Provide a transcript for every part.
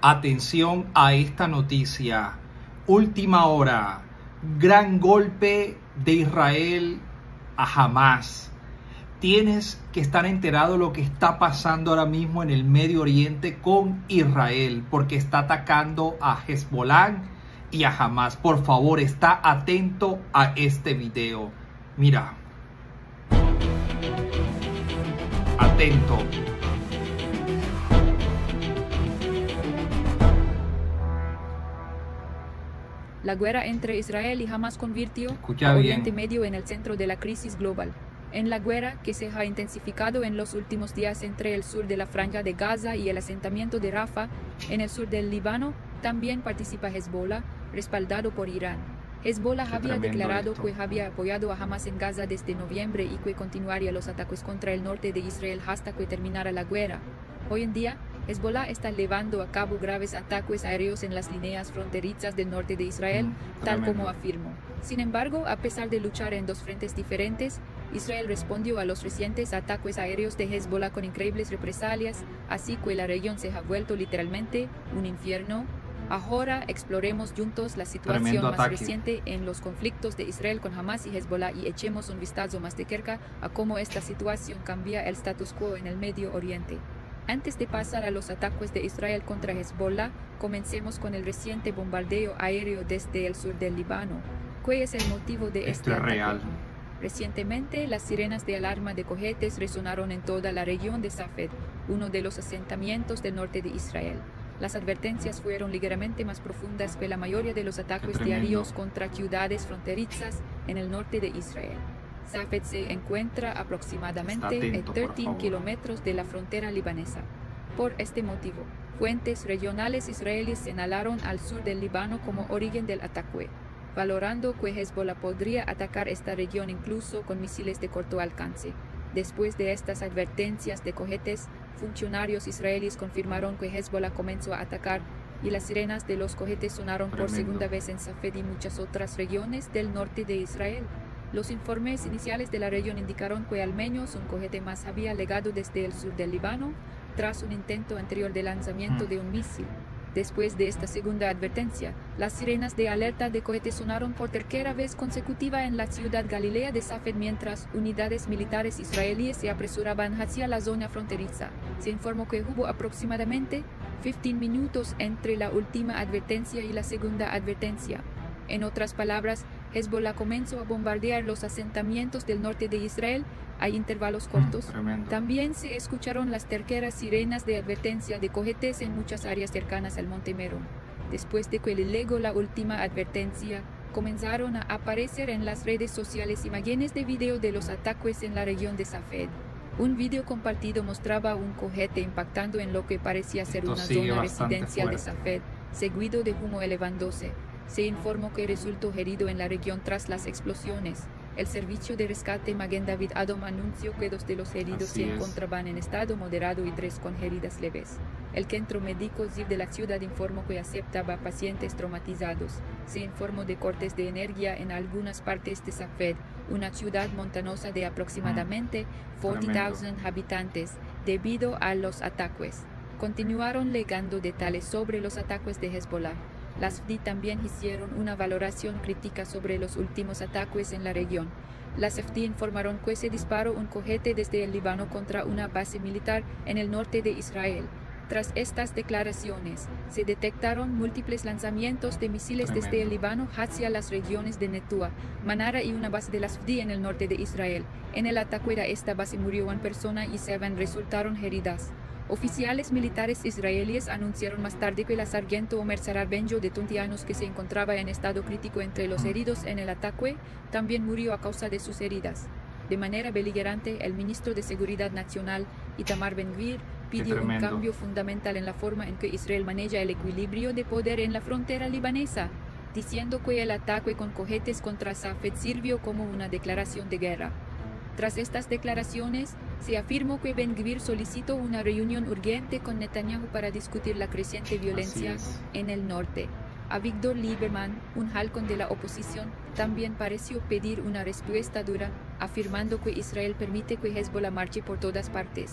Atención a esta noticia. Última hora. Gran golpe de Israel a Hamás. Tienes que estar enterado de lo que está pasando ahora mismo en el Medio Oriente con Israel, porque está atacando a Hezbollah y a Hamás. Por favor, está atento a este video. Mira. Atento. La guerra entre Israel y Hamás convirtió a Oriente Medio en el centro de la crisis global. En la guerra, que se ha intensificado en los últimos días entre el sur de la Franja de Gaza y el asentamiento de Rafah, en el sur del Líbano, también participa Hezbollah, respaldado por Irán. Hezbollah había declarado que había apoyado a Hamás en Gaza desde noviembre y que continuaría los ataques contra el norte de Israel hasta que terminara la guerra. Hoy en día, Hezbollah está llevando a cabo graves ataques aéreos en las líneas fronterizas del norte de Israel, tal como afirmó. Sin embargo, a pesar de luchar en dos frentes diferentes, Israel respondió a los recientes ataques aéreos de Hezbollah con increíbles represalias, así que la región se ha vuelto literalmente un infierno. Ahora exploremos juntos la situación más reciente en los conflictos de Israel con Hamás y Hezbollah y echemos un vistazo más de cerca a cómo esta situación cambia el status quo en el Medio Oriente. Antes de pasar a los ataques de Israel contra Hezbollah, comencemos con el reciente bombardeo aéreo desde el sur del Líbano. ¿Cuál es el motivo de este ataque? Recientemente, las sirenas de alarma de cohetes resonaron en toda la región de Safed, uno de los asentamientos del norte de Israel. Las advertencias fueron ligeramente más profundas que la mayoría de los ataques diarios contra ciudades fronterizas en el norte de Israel. Safed se encuentra aproximadamente a 13 kilómetros de la frontera libanesa. Por este motivo, fuentes regionales israelíes señalaron al sur del Líbano como origen del ataque, valorando que Hezbollah podría atacar esta región incluso con misiles de corto alcance. Después de estas advertencias de cohetes, funcionarios israelíes confirmaron que Hezbollah comenzó a atacar y las sirenas de los cohetes sonaron por segunda vez en Safed y muchas otras regiones del norte de Israel. Los informes iniciales de la región indicaron que al menos un cohete más había llegado desde el sur del Líbano tras un intento anterior de lanzamiento de un misil. Después de esta segunda advertencia, las sirenas de alerta de cohetes sonaron por tercera vez consecutiva en la ciudad galilea de Safed mientras unidades militares israelíes se apresuraban hacia la zona fronteriza. Se informó que hubo aproximadamente 15 minutos entre la última advertencia y la segunda advertencia. En otras palabras, Hezbollah comenzó a bombardear los asentamientos del norte de Israel a intervalos cortos. También se escucharon las terceras sirenas de advertencia de cohetes en muchas áreas cercanas al monte Meron. Después de que llegó la última advertencia, comenzaron a aparecer en las redes sociales imágenes de video de los ataques en la región de Safed. Un video compartido mostraba un cohete impactando en lo que parecía ser una zona residencial de Safed, seguido de humo elevándose. Se informó que resultó herido en la región tras las explosiones. El servicio de rescate Magen David Adom anunció que 2 de los heridos se encontraban en estado moderado y 3 con heridas leves. El centro médico Ziv de la ciudad informó que aceptaba pacientes traumatizados. Se informó de cortes de energía en algunas partes de Safed, una ciudad montanosa de aproximadamente 40,000 habitantes, debido a los ataques. Continuaron legando detalles sobre los ataques de Hezbollah. Las FDI también hicieron una valoración crítica sobre los últimos ataques en la región. Las FDI informaron que se disparó un cohete desde el Líbano contra una base militar en el norte de Israel. Tras estas declaraciones, se detectaron múltiples lanzamientos de misiles desde el Líbano hacia las regiones de Netua, Manara y una base de las FDI en el norte de Israel. En el ataque de esta base murió una persona y 7 resultaron heridas. Oficiales militares israelíes anunciaron más tarde que la sargento Omer Sarar Benjo, de 20 años, que se encontraba en estado crítico entre los heridos en el ataque, también murió a causa de sus heridas. De manera beligerante, el ministro de Seguridad Nacional, Itamar Ben-Gvir, pidió un cambio fundamental en la forma en que Israel maneja el equilibrio de poder en la frontera libanesa, diciendo que el ataque con cohetes contra Safed sirvió como una declaración de guerra. Tras estas declaraciones, se afirmó que Ben-Gvir solicitó una reunión urgente con Netanyahu para discutir la creciente violencia en el norte. Avigdor Lieberman, un halcón de la oposición, también pareció pedir una respuesta dura, afirmando que Israel permite que Hezbollah marche por todas partes.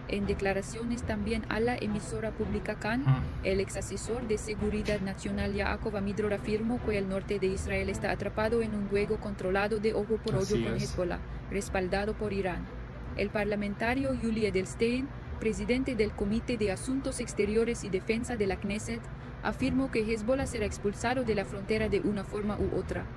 En declaraciones también a la emisora pública Kan, el ex asesor de Seguridad Nacional Yaakov Amidror afirmó que el norte de Israel está atrapado en un juego controlado de ojo por ojo con Hezbollah, respaldado por Irán. El parlamentario Yuli Edelstein, presidente del Comité de Asuntos Exteriores y Defensa de la Knesset, afirmó que Hezbollah será expulsado de la frontera de una forma u otra.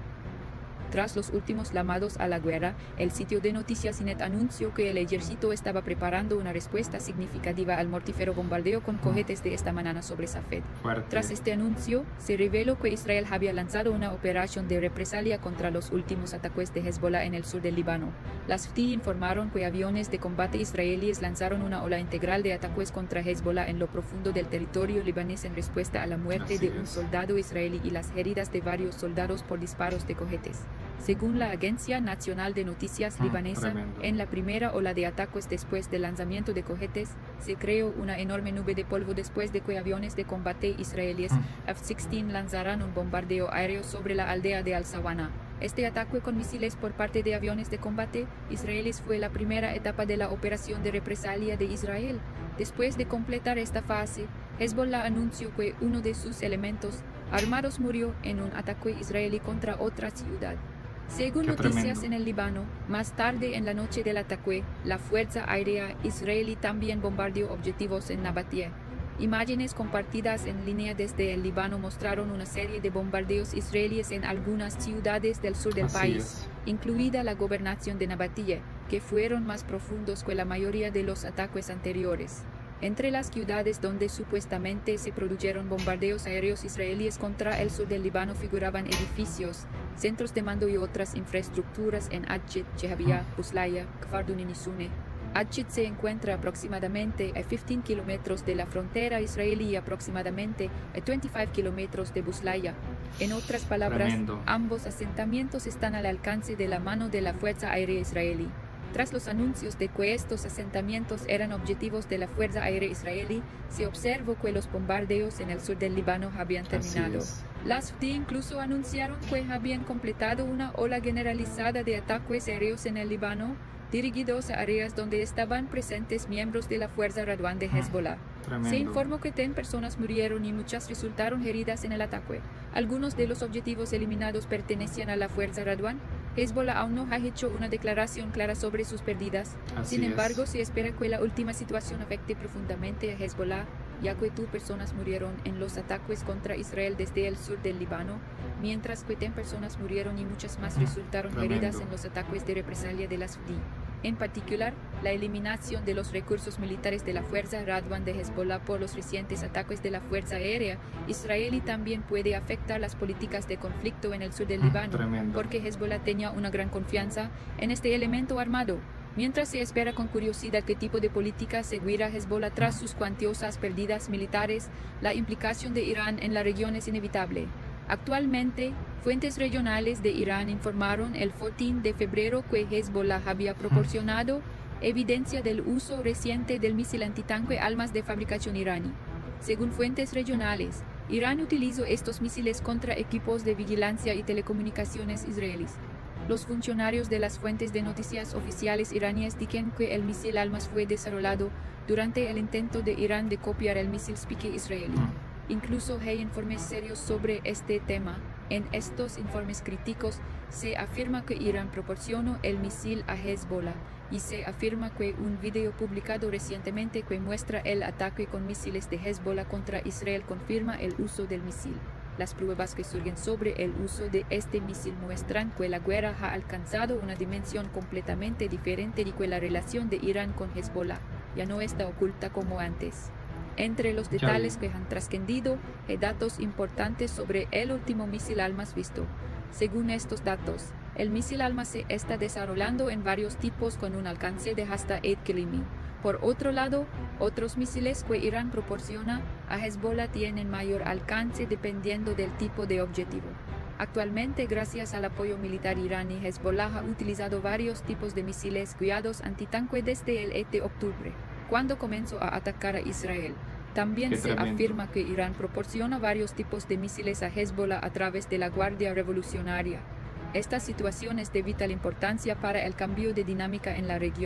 Tras los últimos llamados a la guerra, el sitio de noticias Ynet anunció que el ejército estaba preparando una respuesta significativa al mortífero bombardeo con cohetes de esta mañana sobre Safed. Tras este anuncio, se reveló que Israel había lanzado una operación de represalia contra los últimos ataques de Hezbollah en el sur del Líbano. Las FDI informaron que aviones de combate israelíes lanzaron una ola integral de ataques contra Hezbollah en lo profundo del territorio libanés en respuesta a la muerte de un soldado israelí y las heridas de varios soldados por disparos de cohetes. Según la Agencia Nacional de Noticias libanesa, en la primera ola de ataques después del lanzamiento de cohetes, se creó una enorme nube de polvo después de que aviones de combate israelíes F-16 lanzaran un bombardeo aéreo sobre la aldea de Al-Sawana. Este ataque con misiles por parte de aviones de combate israelíes fue la primera etapa de la operación de represalia de Israel. Después de completar esta fase, Hezbollah anunció que uno de sus elementos armados murió en un ataque israelí contra otra ciudad. Según noticias en el Líbano, más tarde en la noche del ataque, la Fuerza Aérea israelí también bombardeó objetivos en Nabatie. Imágenes compartidas en línea desde el Líbano mostraron una serie de bombardeos israelíes en algunas ciudades del sur del país, incluida la gobernación de Nabatie, que fueron más profundos que la mayoría de los ataques anteriores. Entre las ciudades donde supuestamente se produjeron bombardeos aéreos israelíes contra el sur del Líbano figuraban edificios, centros de mando y otras infraestructuras en Atchit, Jehabia, Buslaya, Kfar Dunin y Sune. Atchit se encuentra aproximadamente a 15 kilómetros de la frontera israelí y aproximadamente a 25 kilómetros de Buslaya. En otras palabras, ambos asentamientos están al alcance de la mano de la Fuerza Aérea Israelí. Tras los anuncios de que estos asentamientos eran objetivos de la Fuerza Aérea Israelí, se observó que los bombardeos en el sur del Líbano habían terminado. Las FDI incluso anunciaron que habían completado una ola generalizada de ataques aéreos en el Líbano, dirigidos a áreas donde estaban presentes miembros de la Fuerza Radwan de Hezbollah. Se informó que 10 personas murieron y muchas resultaron heridas en el ataque. Algunos de los objetivos eliminados pertenecían a la Fuerza Radwan. Hezbollah aún no ha hecho una declaración clara sobre sus pérdidas. Sin embargo, se espera que la última situación afecte profundamente a Hezbollah, ya que 2 personas murieron en los ataques contra Israel desde el sur del Líbano, mientras que 10 personas murieron y muchas más resultaron heridas en los ataques de represalia de las FDI. En particular, la eliminación de los recursos militares de la Fuerza Radwan de Hezbollah por los recientes ataques de la Fuerza Aérea israelí también puede afectar las políticas de conflicto en el sur del Líbano, porque Hezbollah tenía una gran confianza en este elemento armado. Mientras se espera con curiosidad qué tipo de política seguirá Hezbollah tras sus cuantiosas pérdidas militares, la implicación de Irán en la región es inevitable. Actualmente, fuentes regionales de Irán informaron el 14 de febrero que Hezbollah había proporcionado evidencia del uso reciente del misil antitanque Almas de fabricación iraní. Según fuentes regionales, Irán utilizó estos misiles contra equipos de vigilancia y telecomunicaciones israelíes. Los funcionarios de las fuentes de noticias oficiales iraníes dicen que el misil Almas fue desarrollado durante el intento de Irán de copiar el misil Spike israelí. Incluso hay informes serios sobre este tema. En estos informes críticos se afirma que Irán proporcionó el misil a Hezbollah y se afirma que un video publicado recientemente que muestra el ataque con misiles de Hezbollah contra Israel confirma el uso del misil. Las pruebas que surgen sobre el uso de este misil muestran que la guerra ha alcanzado una dimensión completamente diferente y que la relación de Irán con Hezbollah ya no está oculta como antes. Entre los detalles que han trascendido hay datos importantes sobre el último misil Almas visto. Según estos datos, el misil Almas se está desarrollando en varios tipos con un alcance de hasta 8 km. Por otro lado, otros misiles que Irán proporciona a Hezbollah tienen mayor alcance dependiendo del tipo de objetivo. Actualmente, gracias al apoyo militar iraní, Hezbollah ha utilizado varios tipos de misiles guiados antitanque desde el 8 de octubre, cuando comenzó a atacar a Israel. También se afirma que Irán proporciona varios tipos de misiles a Hezbollah a través de la Guardia Revolucionaria. Esta situación es de vital importancia para el cambio de dinámica en la región,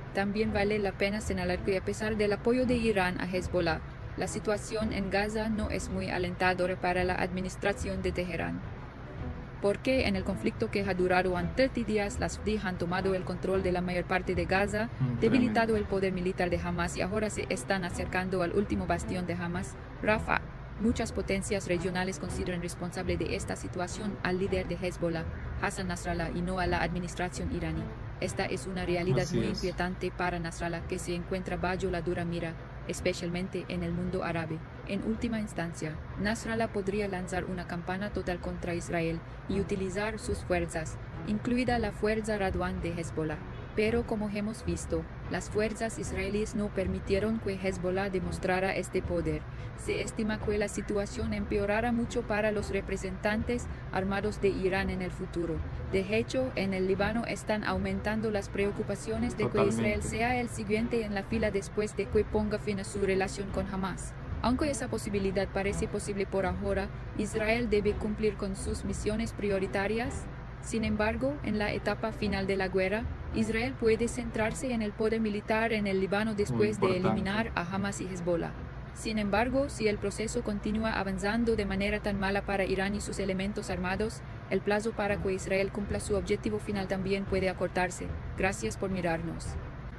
También vale la pena señalar que a pesar del apoyo de Irán a Hezbollah, la situación en Gaza no es muy alentadora para la administración de Teherán. Porque en el conflicto que ha durado 30 días, las FDI han tomado el control de la mayor parte de Gaza, debilitado el poder militar de Hamas y ahora se están acercando al último bastión de Hamas, Rafah. Muchas potencias regionales consideran responsable de esta situación al líder de Hezbollah, Hassan Nasrallah, y no a la administración iraní. Esta es una realidad muy inquietante para Nasrallah, que se encuentra bajo la dura mira, especialmente en el mundo árabe. En última instancia, Nasrallah podría lanzar una campaña total contra Israel y utilizar sus fuerzas, incluida la fuerza Radwan de Hezbollah. Pero como hemos visto, las fuerzas israelíes no permitieron que Hezbollah demostrara este poder. Se estima que la situación empeorará mucho para los representantes armados de Irán en el futuro. De hecho, en el Líbano están aumentando las preocupaciones de que Israel sea el siguiente en la fila después de que ponga fin a su relación con Hamas. Aunque esa posibilidad parece posible por ahora, Israel debe cumplir con sus misiones prioritarias. Sin embargo, en la etapa final de la guerra, Israel puede centrarse en el poder militar en el Líbano después de eliminar a Hamas y Hezbollah. Sin embargo, si el proceso continúa avanzando de manera tan mala para Irán y sus elementos armados, el plazo para que Israel cumpla su objetivo final también puede acortarse. Gracias por mirarnos.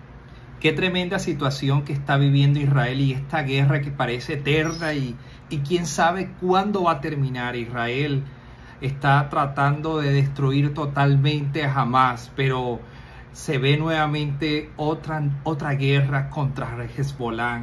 Qué tremenda situación que está viviendo Israel y esta guerra que parece eterna y quién sabe cuándo va a terminar. Israel está tratando de destruir totalmente a Hamas, pero se ve nuevamente otra guerra contra Hezbollah.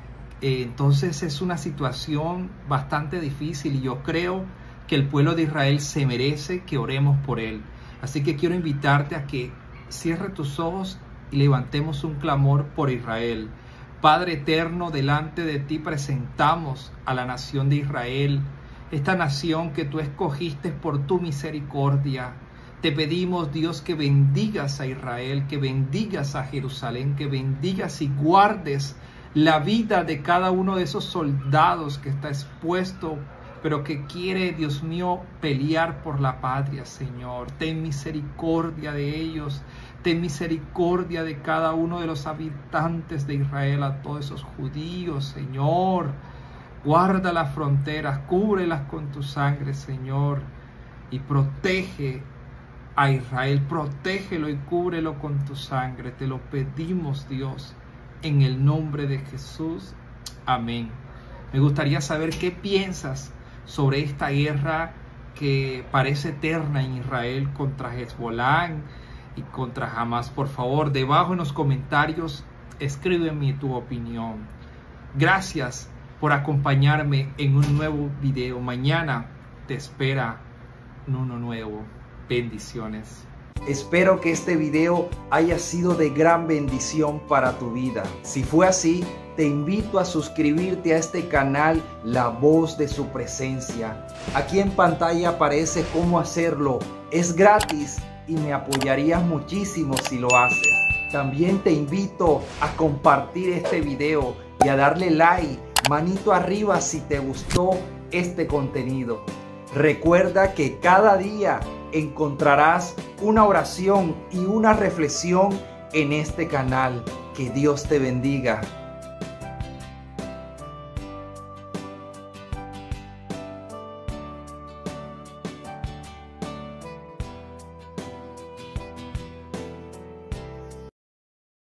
Entonces es una situación bastante difícil y yo creo que el pueblo de Israel se merece que oremos por él. Así que quiero invitarte a que cierre tus ojos y levantemos un clamor por Israel. Padre eterno, delante de ti presentamos a la nación de Israel, esta nación que tú escogiste por tu misericordia. Te pedimos, Dios, que bendigas a Israel, que bendigas a Jerusalén, que bendigas y guardes la vida de cada uno de esos soldados que está expuesto, pero que quiere, Dios mío, pelear por la patria, Señor. Ten misericordia de ellos, ten misericordia de cada uno de los habitantes de Israel, a todos esos judíos, Señor. Guarda las fronteras, cúbrelas con tu sangre, Señor, y protege a Israel, protégelo y cúbrelo con tu sangre. Te lo pedimos, Dios, en el nombre de Jesús. Amén. Me gustaría saber qué piensas sobre esta guerra que parece eterna en Israel contra Hezbollah y contra Hamas. Por favor, debajo en los comentarios, escríbeme tu opinión. Gracias por acompañarme en un nuevo video. Mañana te espera uno nuevo. Bendiciones. Espero que este video haya sido de gran bendición para tu vida. Si fue así, te invito a suscribirte a este canal La Voz de Su Presencia. Aquí en pantalla aparece cómo hacerlo. Es gratis y me apoyarías muchísimo si lo haces. También te invito a compartir este video y a darle like, manito arriba si te gustó este contenido. Recuerda que cada día encontrarás una oración y una reflexión en este canal. Que Dios te bendiga.